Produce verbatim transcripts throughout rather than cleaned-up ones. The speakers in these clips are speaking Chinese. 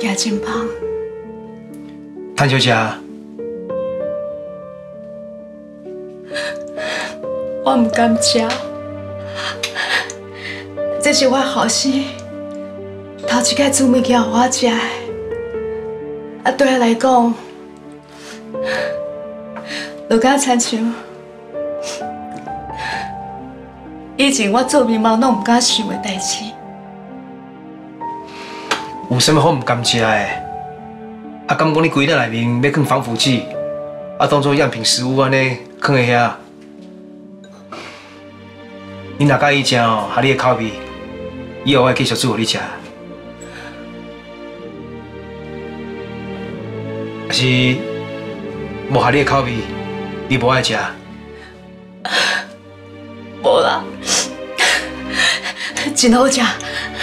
件真芳。 谭小姐， 我唔敢食，这是我后生头一摆煮物件互我食的。啊，对我来讲，就敢亲像以前我做面包拢唔敢想的代志。 有啥物好唔甘食的？啊，敢讲你柜仔内面要放防腐剂，啊，当做样品食物安尼放在遐。你若介意食哦，合你的口味，以后我会继续煮互你食。还是无合你的口味，你无爱食？ 无啦，真好食。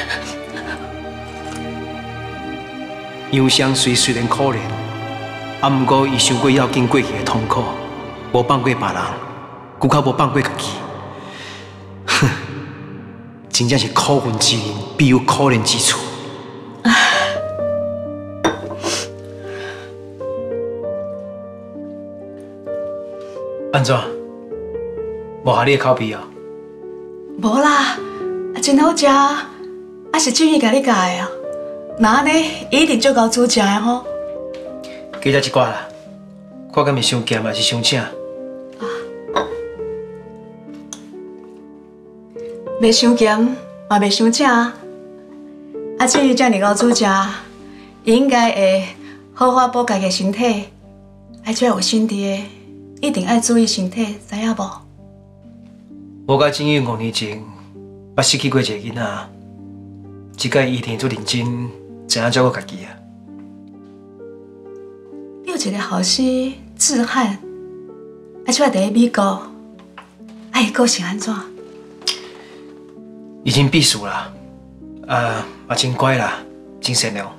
忧伤虽虽然可怜，啊，毋过伊想过要紧过去的痛苦，无放过别人，骨较无放过家己。哼，真正是可恨之人必有可怜之处。安怎？无合你的口味哦？ 无啦，真好食，啊是静怡甲你教的啊。那安尼一定足够煮食的吼。 加食一寡啦，看敢是伤咸还是伤请？ 袂伤咸，嘛袂伤正。啊，静怡遮尔够煮食，伊应该会好好保家己身体。爱遮有身体的，一定爱注意身体，知影无？ 我甲静怡五年前捌失去过一个囡仔，即届伊挺做认真，知影照顾家己啊。 你有一个后生志汉，啊，即摆伫咧美国，啊，伊个性安怎？ 已经避暑了，啊，嘛真乖啦，真善良。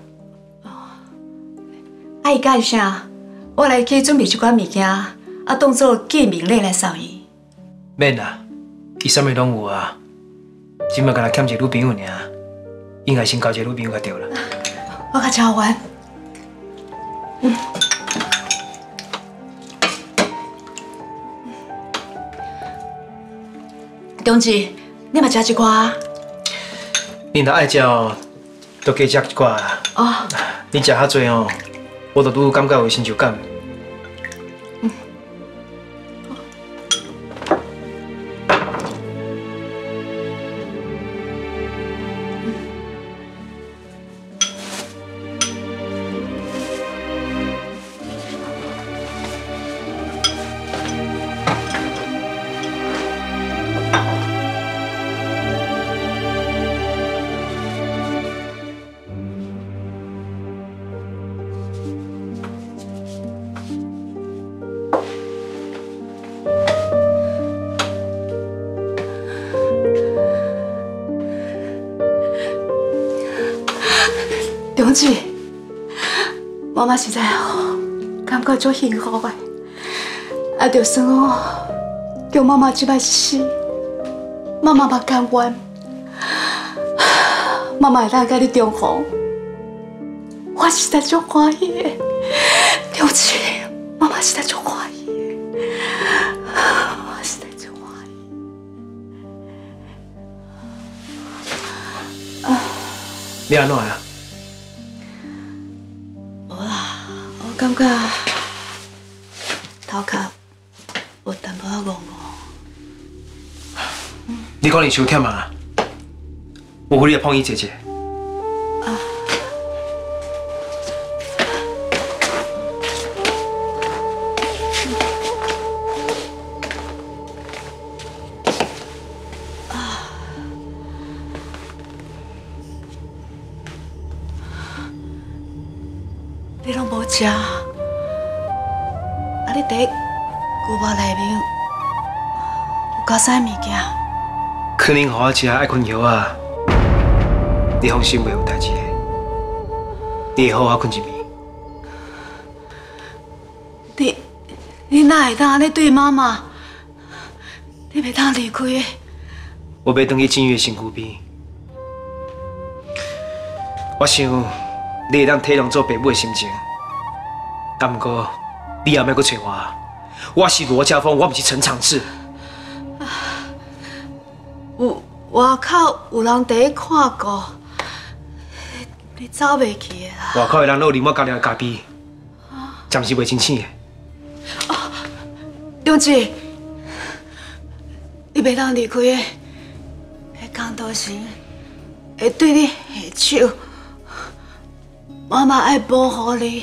啊，伊介啥？我来去准备一寡物件，啊，当做见面礼来送伊。 免啦，伊啥物拢有啊，只嘛敢若欠一个女朋友尔，应该先交一个女朋友就对了。 我甲交完。嗯。同志，你嘛食一寡？ 你若爱食哦，就加食一寡啦。 哦。 你食较多哦，我就愈感觉有成就感。 嗯。同志，妈妈实在哦，感觉足幸福的。啊，就算哦，叫妈妈即摆死，妈妈嘛甘愿。妈妈会当甲你重逢，我实在足欢喜的。同志，妈妈实在足欢喜的，我实在足欢喜。啊， 你安怎呀？ 感觉头壳有淡薄仔戆戆。 你可能伤忝啊，有互你来碰伊坐坐。 啊。啊。你拢无食？啊！你伫牛肉内面有加啥物件？ 可能互我食爱困药啊，你放心，袂有代志的。你会好好困一暝。 你你哪会当安尼对妈妈？你袂当离开的。 我要回去静宇的身躯边。我想， 你会当体谅做爸母的心情。啊，不过你也莫搁找我，我是罗家峰，我不是陈长志。 有外口有人伫咧看过，你走袂去的啦。 外口的人都有啉我家己的咖啡，暂时袂清醒的。 哦，梁志，你袂当离开的，迄江道生会对你下手，妈妈爱保护你。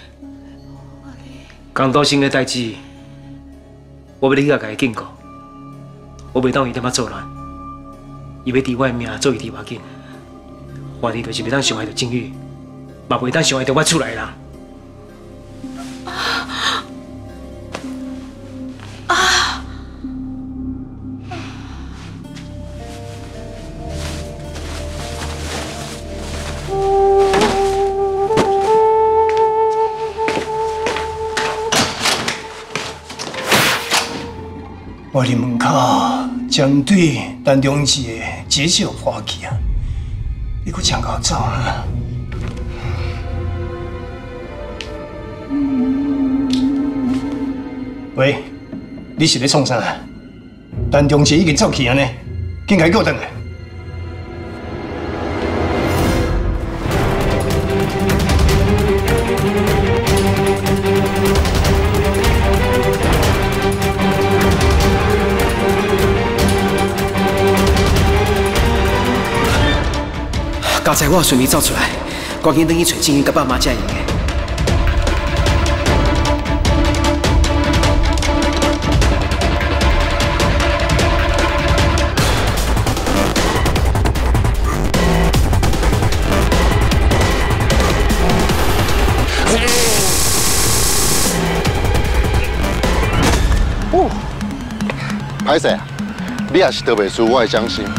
江道生的代志，我要你去甲伊警告，我袂当伊点仔作乱。 伊要治我的命，做伊治我紧。我哋就是袂当伤害到境遇，嘛袂当伤害到我厝内人。啊！ 我伫门口将对陈中志的解救花去啊！你搁抢搞走啊？喂，你是咧创啥？陈中志已经走去啊呢，紧快给我转来！ 刚才我顺利走出来，赶紧等去找静怡甲爸妈才用的。 哦，歹势啊！你也是得袂输我的掌心。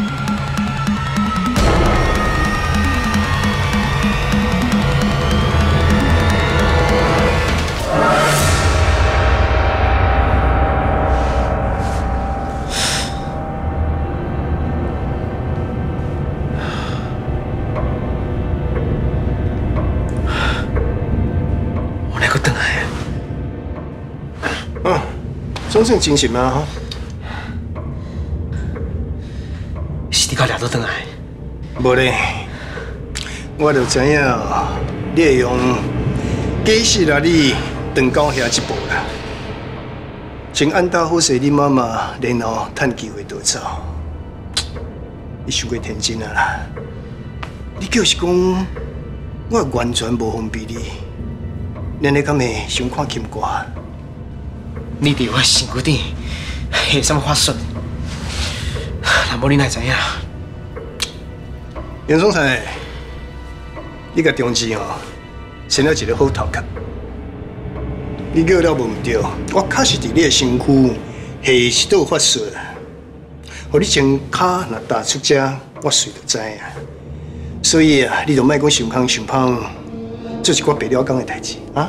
总算精神嘛哈， 是你甲掠倒转来？ 无咧，我就知影你会用假死力你长到遐一步啦。请按道好势你妈妈，然后趁机会逃走。你想过天真啊啦？你就是讲我完全无方便你，恁你敢会想看金瓜？ 你伫我身躯顶下什么法术？若无你哪会知影？ 袁总裁，你甲中志哦，生了一个好头壳。你叫了无唔对，我确实伫你的身躯下一道法术，互你前骹若踏出遮，我随就知影。所以啊，你就莫讲想空想胖，做一寡白了讲的代志啊。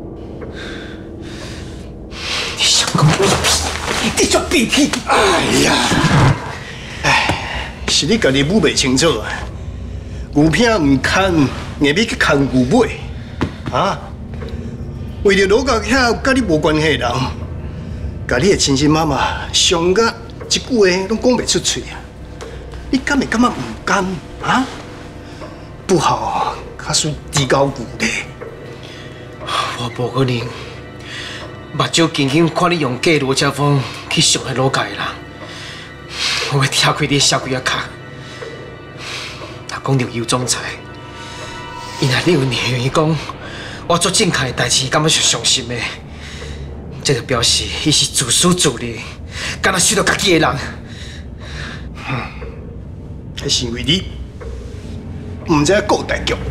你做屁屁！哎呀，哎，是你家己母袂清楚啊！牛片唔看，硬要去看牛尾啊！为着罗家遐甲你无关系的人，甲你的亲生妈妈伤甲一句话拢讲袂出嘴啊！你敢会感觉唔甘啊？不好，假使低高骨的。 我无可能。 目睭紧紧看你用假罗家峰去伤害罗家的人，我要踢开你小鬼仔脚。若讲到尤总裁，伊若你有愿意讲我做正确的代志，感觉是伤心的，这就表示伊是自私自利，敢若许着家己的人。 迄是因为你唔知顾大局，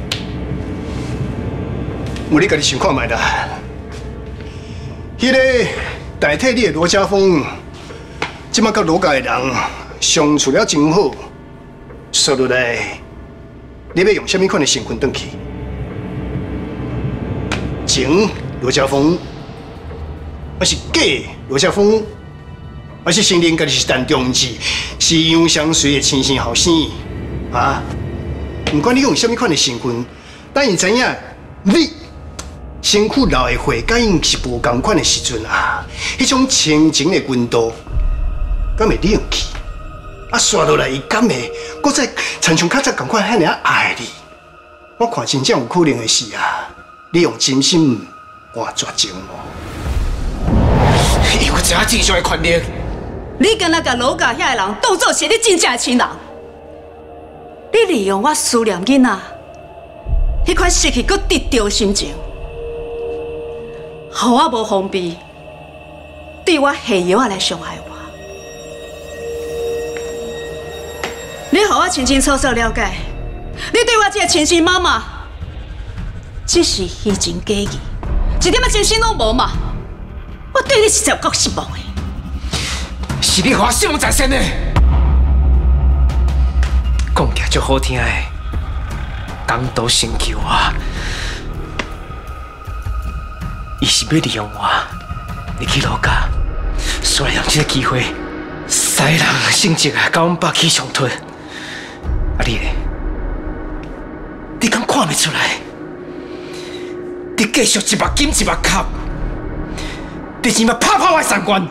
我你家己想看卖啦。 迄个代替你的罗家峰，即马甲罗家的人相处了真好，说落来，你要用什么款的身份转去？前罗家峰，还是假罗家峰，还是承认家己是陈中志，是杨相随的亲生后生啊？不管你用什么款的身份， 等伊知影你身躯流的血，甲因是无共款的时阵啊，迄种亲情的温度，敢会冷去？啊，刷落来伊敢会，搁再亲像较早共款遐尔爱你？我看真正有可能的是啊，你用真心换绝情哦。 伊有这正常的权利。 你敢若甲老家遐个人当作是你真正的亲人？你利用我思念囡仔，迄款失去搁得到的心情，互我无方便，对我下药仔来伤害我。你互我清清楚楚了解，你对我这个亲生妈妈，只是虚情假意，一点仔真心拢无嘛？我对你实在有够失望的。 是你互我失望在先的。讲起来足好听的，港岛先救我，伊是要利用我，入去老家，所以用这个机会，使人性质啊，甲阮爸起冲突。啊你咧，你敢看袂出来？你继续一目金一目卡，你是要拍破我的三观？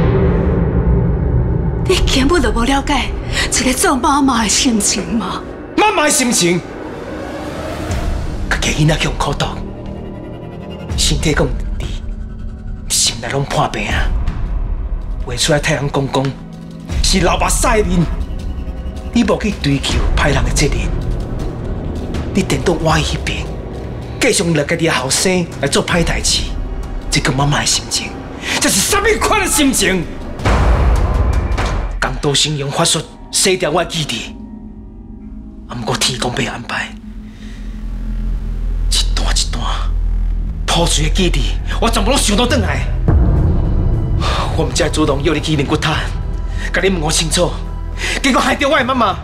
你根本就无了解一个做妈妈的心情吗？ 妈妈的心情，家己囡仔用苦毒，身体讲离，心内拢破病啊！画出来替人讲讲，是老目屎面。你无去追求歹人的责任，你颠倒我迄边，继续拿家己的后生来做歹代志，这个妈妈的心情，这是什么款的心情？江都先用法术洗掉我的记忆，啊，不过天公被安排，一段一段破碎的记忆，我全部拢想到转来。我唔才主动约你去灵骨塔，甲你问我清楚。结果害到我的妈妈，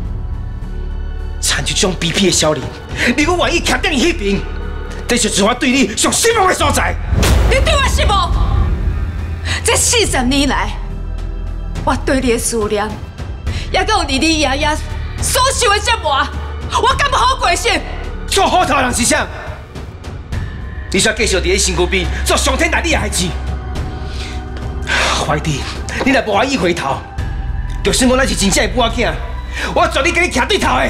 产出这种卑鄙的小人，你阁愿意徛在伊迄边，这就是我对你上失望的所在。 你对我失望？这四十年来，我对你的思念，也有日日夜夜所受的折磨，我敢不好过心？ 做好头人是啥？你煞继续伫咧身躯边做上天待你的孩子。怀弟，你若无愿意回头。就算我咱是真正的母仔囝，我绝对跟你徛对头的。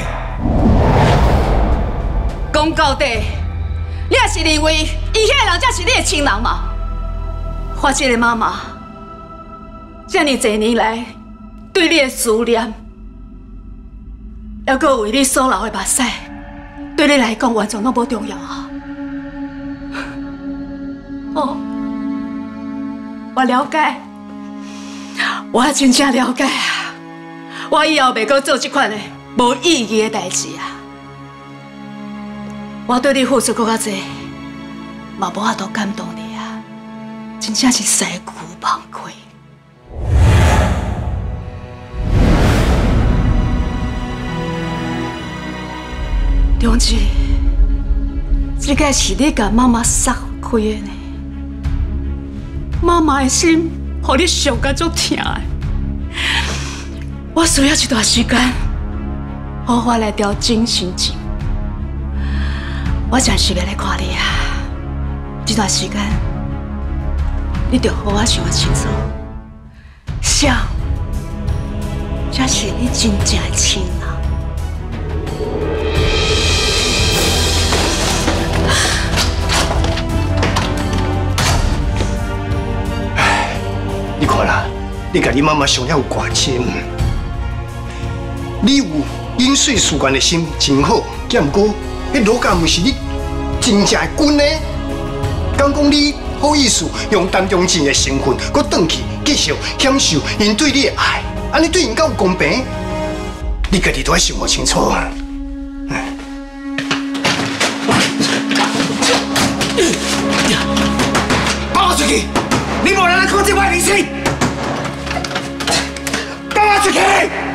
讲到底，你也是认为伊遐个人才是你的亲人嘛？我这个妈妈，这么多年来对你的思念，还阁为你所流的目屎，对你来讲完全拢无重要啊！哦，我了解，我真正了解啊！我以后袂阁做这款的无意义的代志啊！我对你付出搁较济，嘛无法度感动你啊！真正是尸骨忘归。中志，这个是你甲妈妈撒开的呢？妈妈的心，互你伤甲足疼的。我需要一段时间，好好来调整心情。我暂时要来看你啊！这段时间，你着好好想清楚，啥才是你真正的亲人。 唉，你看啦，你甲你妈妈上了有挂心。你有饮水思源的心真好，只不过，迄老家毋是你真正的根呢。敢讲你好意思用陈中正的身份，搁转去继续享受因对你的爱，安尼对因敢有公平？你家己都要想好清楚啊！ 放我出去！你无能来控制我的灵性！放我出去！